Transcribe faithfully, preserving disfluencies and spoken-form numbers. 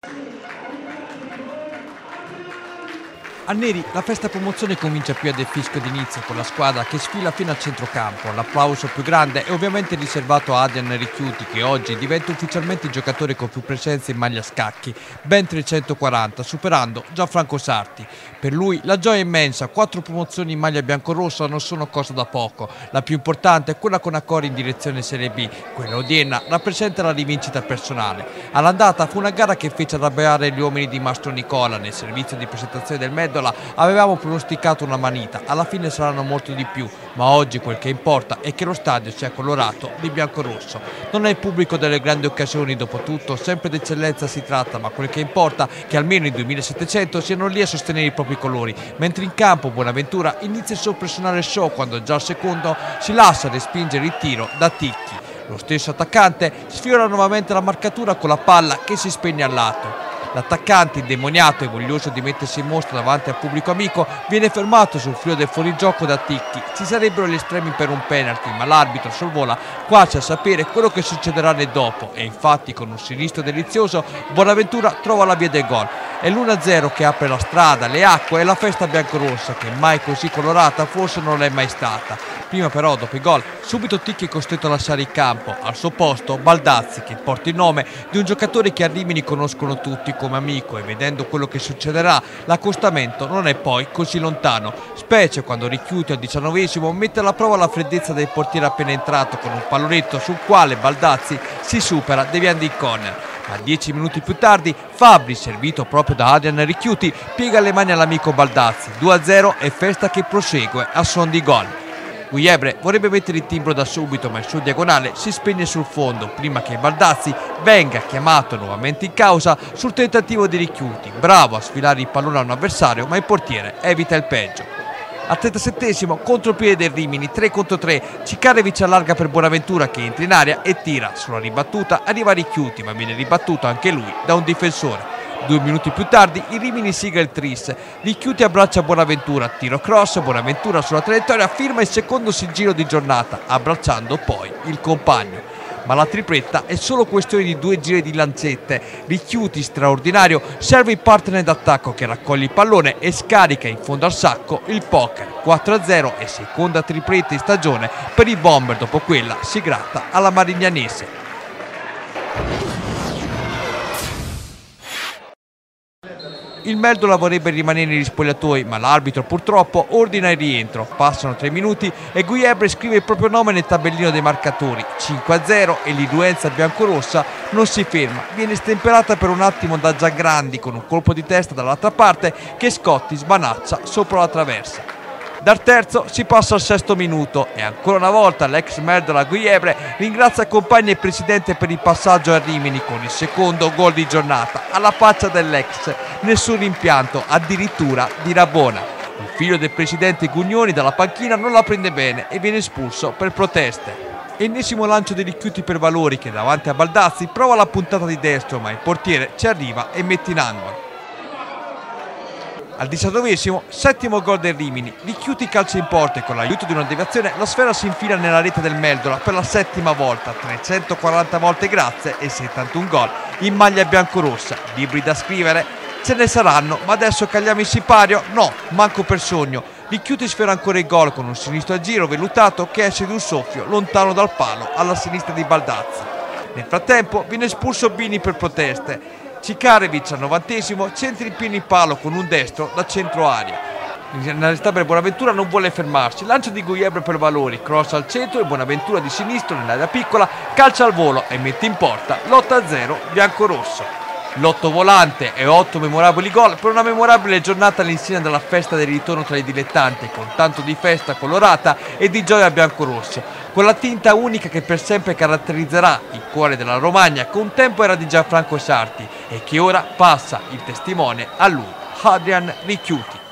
A Neri la festa promozione comincia più ad fischio d'inizio con la squadra che sfila fino al centrocampo. L'applauso più grande è ovviamente riservato a Adrian Ricchiuti, che oggi diventa ufficialmente il giocatore con più presenze in maglia scacchi, ben trecentoquaranta, superando Gianfranco Sarti. Per lui la gioia è immensa, quattro promozioni in maglia biancorossa non sono cosa da poco. La più importante è quella con Accori in direzione Serie B, quella odierna rappresenta la rivincita personale. All'andata fu una gara che fece arrabbiare gli uomini di Mastro Nicola. Nel servizio di presentazione del Meddola avevamo pronosticato una manita, alla fine saranno molto di più, ma oggi quel che importa è che lo stadio sia colorato di biancorosso. Non è il pubblico delle grandi occasioni, dopo tutto sempre d'eccellenza si tratta, ma quel che importa è che almeno i duemilasettecento siano lì a sostenere i propri colori, mentre in campo Bonaventura inizia il suo personale show quando già al secondo si lascia respingere il tiro da Ticchi. Lo stesso attaccante sfiora nuovamente la marcatura con la palla che si spegne al lato. L'attaccante, indemoniato e voglioso di mettersi in mostra davanti al pubblico amico, viene fermato sul filo del fuorigioco da Ticchi. Ci sarebbero gli estremi per un penalty, ma l'arbitro sorvola quasi a sapere quello che succederà nel dopo, e infatti con un sinistro delizioso Bonaventura trova la via del gol. È l'uno a zero che apre la strada, le acque e la festa biancorossa, che mai così colorata forse non è mai stata. Prima però, dopo il gol, subito Ticchi è costretto a lasciare il campo. Al suo posto Baldazzi, che porta il nome di un giocatore che a Rimini conoscono tutti come amico, e vedendo quello che succederà l'accostamento non è poi così lontano, specie quando Ricchiuti al diciannovesimo mette alla prova la freddezza del portiere appena entrato con un pallonetto sul quale Baldazzi si supera deviando il corner. Ma dieci minuti più tardi Fabbri, servito proprio da Adrian Ricchiuti, piega le mani all'amico Baldazzi. due a zero e festa che prosegue a suon di gol. Gujebre vorrebbe mettere il timbro da subito, ma il suo diagonale si spegne sul fondo prima che Baldazzi venga chiamato nuovamente in causa sul tentativo di Ricchiuti, bravo a sfilare il pallone a un avversario, ma il portiere evita il peggio. Al trentasettesimo contropiede del Rimini, tre contro tre, Cikarevic allarga per Bonaventura che entra in area e tira. Sulla ribattuta arriva Ricchiuti, ma viene ribattuto anche lui da un difensore. Due minuti più tardi il Rimini siga il tris, Ricchiuti abbraccia Bonaventura, tiro cross, Bonaventura sulla traiettoria firma il secondo sigillo di giornata, abbracciando poi il compagno. Ma la tripletta è solo questione di due giri di lancette. Ricchiuti, straordinario, serve il partner d'attacco che raccoglie il pallone e scarica in fondo al sacco il poker. quattro a zero e seconda tripletta in stagione per i Bomber, dopo quella si gratta alla Marignanese. Il Meddola vorrebbe rimanere negli spogliatoi, ma l'arbitro purtroppo ordina il rientro. Passano tre minuti e Gujebre scrive il proprio nome nel tabellino dei marcatori. cinque a zero e l'influenza biancorossa non si ferma. Viene stemperata per un attimo da Giangrandi con un colpo di testa dall'altra parte che Scotti sbanaccia sopra la traversa. Dal terzo si passa al sesto minuto e ancora una volta l'ex Meddola Gujebre ringrazia compagni e presidente per il passaggio a Rimini con il secondo gol di giornata. Alla faccia dell'ex, nessun rimpianto, addirittura di Rabona. Il figlio del presidente Gugnoni dalla panchina non la prende bene e viene espulso per proteste. Ennesimo lancio di Ricchiuti per Valori che davanti a Baldazzi prova la puntata di destro, ma il portiere ci arriva e mette in angolo. Al diciannovesimo, settimo gol del Rimini, Ricchiuti calcia in porta e con l'aiuto di una deviazione la sfera si infila nella rete del Meddola per la settima volta, trecentoquaranta volte grazie e settantuno gol in maglia biancorossa. Libri da scrivere? Ce ne saranno, ma adesso cagliamo il sipario? No, manco per sogno. Ricchiuti sfera ancora il gol con un sinistro a giro velutato che esce di un soffio lontano dal palo alla sinistra di Baldazzi. Nel frattempo viene espulso Bini per proteste. Cikarevic al novantesimo centra in pieno il palo con un destro da centro aria. L'inarrestabile Bonaventura non vuole fermarsi, lancio di Gujebre per Valori, cross al centro e Bonaventura di sinistro nell'area piccola calcia al volo e mette in porta l'otto a zero biancorosso. L'otto volante e otto memorabili gol per una memorabile giornata all'insegna della festa del ritorno tra i dilettanti, con tanto di festa colorata e di gioia biancorosso, con la tinta unica che per sempre caratterizzerà il cuore della Romagna, che un tempo era di Gianfranco Sarti e che ora passa il testimone a lui, Adrian Ricchiuti.